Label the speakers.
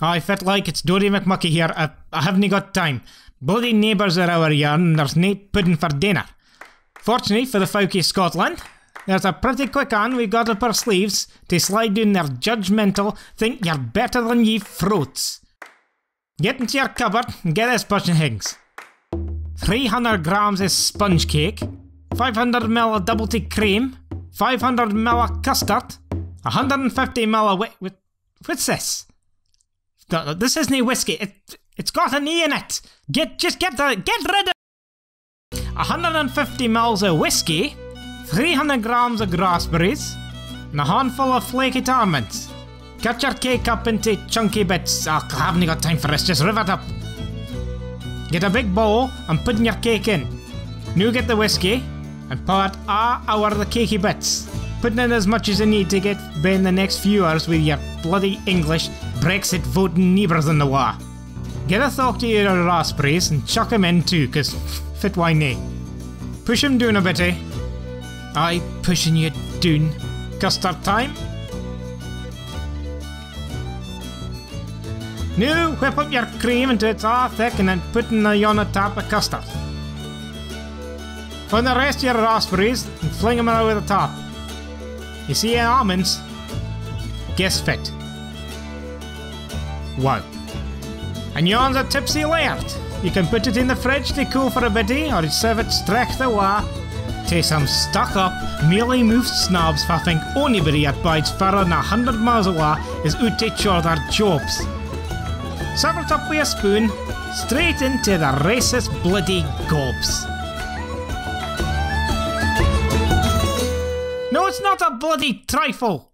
Speaker 1: I felt like it's Dory McMucky here. I haven't got time. Bloody neighbours are our yarn and there's nae pudding for dinner. Fortunately for the folk of Scotland, there's a pretty quick on we got up our sleeves to slide in their judgmental, think you're better than ye fruits. Get into your cupboard and get this bunch of things. 300 grams of sponge cake, 500 ml of double tea cream, 500 ml of custard, 150 ml of what's this? This isn't whiskey. It's got an E in it. Get rid of 150 ml of whiskey, 300 grams of raspberries, and a handful of flaky almonds. Cut your cake up into chunky bits. I haven't got time for this. Just riv it up. Get a big bowl and put in your cake in. Now get the whiskey and pour it all over the cakey bits. Put in as much as you need to get by in the next few hours with your bloody English Brexit voting neighbours in the war. Get a thought to your raspberries and chuck them in too, cause fit why nae. Push them down a bit, eh? Aye, pushing you down. Custard time. Now whip up your cream until it's all thick and then put in on the top of custard. Find the rest of your raspberries and fling them over the top. You see your almonds? Guess fit. Wow. And yon's a tipsy laird. You can put it in the fridge to cool for a bitty or serve it straight away to some stuck up, mealy mouthed snobs who think anybody that bides further than 100 miles away is out to chore their jobs. Serve it up with a spoon, straight into the racist bloody gobs. No, it's not a bloody trifle.